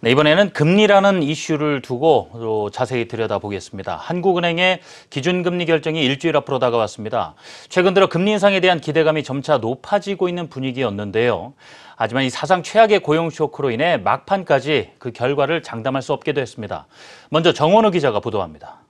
네, 이번에는 금리라는 이슈를 두고 또 자세히 들여다보겠습니다. 한국은행의 기준금리 결정이 일주일 앞으로 다가왔습니다. 최근 들어 금리 인상에 대한 기대감이 점차 높아지고 있는 분위기였는데요. 하지만 이 사상 최악의 고용 쇼크로 인해 막판까지 그 결과를 장담할 수 없게 됐습니다. 먼저 정원우 기자가 보도합니다.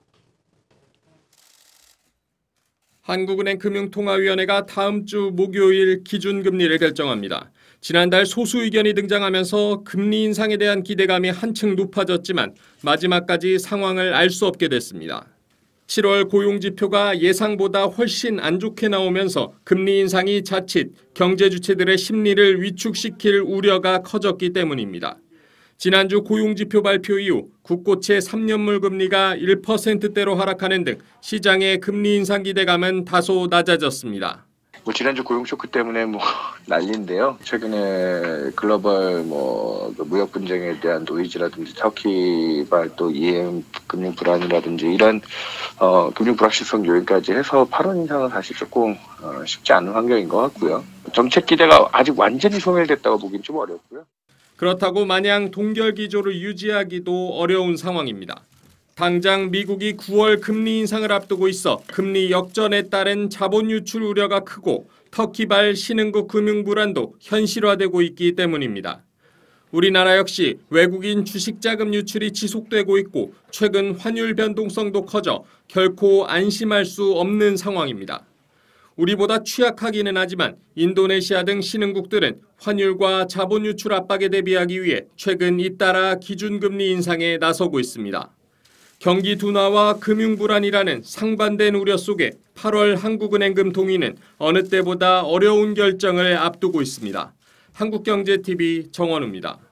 한국은행 금융통화위원회가 다음 주 목요일 기준금리를 결정합니다. 지난달 소수 의견이 등장하면서 금리 인상에 대한 기대감이 한층 높아졌지만 마지막까지 상황을 알 수 없게 됐습니다. 7월 고용지표가 예상보다 훨씬 안 좋게 나오면서 금리 인상이 자칫 경제 주체들의 심리를 위축시킬 우려가 커졌기 때문입니다. 지난주 고용지표 발표 이후 국고채 3년물 금리가 1%대로 하락하는 등 시장의 금리 인상 기대감은 다소 낮아졌습니다. 지난주 고용 쇼크 때문에 난리인데요. 최근에 글로벌 무역 분쟁에 대한 노이즈라든지 터키발 또 EM 금융 불안이라든지 이런 금융 불확실성 요인까지 해서 8원 인상은 사실 조금 쉽지 않은 환경인 것 같고요. 정책 기대가 아직 완전히 소멸됐다고 보기는 좀 어렵고요. 그렇다고 마냥 동결 기조를 유지하기도 어려운 상황입니다. 당장 미국이 9월 금리 인상을 앞두고 있어 금리 역전에 따른 자본 유출 우려가 크고 터키발 신흥국 금융 불안도 현실화되고 있기 때문입니다. 우리나라 역시 외국인 주식 자금 유출이 지속되고 있고 최근 환율 변동성도 커져 결코 안심할 수 없는 상황입니다. 우리보다 취약하기는 하지만 인도네시아 등 신흥국들은 환율과 자본 유출 압박에 대비하기 위해 최근 잇따라 기준금리 인상에 나서고 있습니다. 경기 둔화와 금융 불안이라는 상반된 우려 속에 8월 한국은행금 동의는 어느 때보다 어려운 결정을 앞두고 있습니다. 한국경제TV 정원우입니다.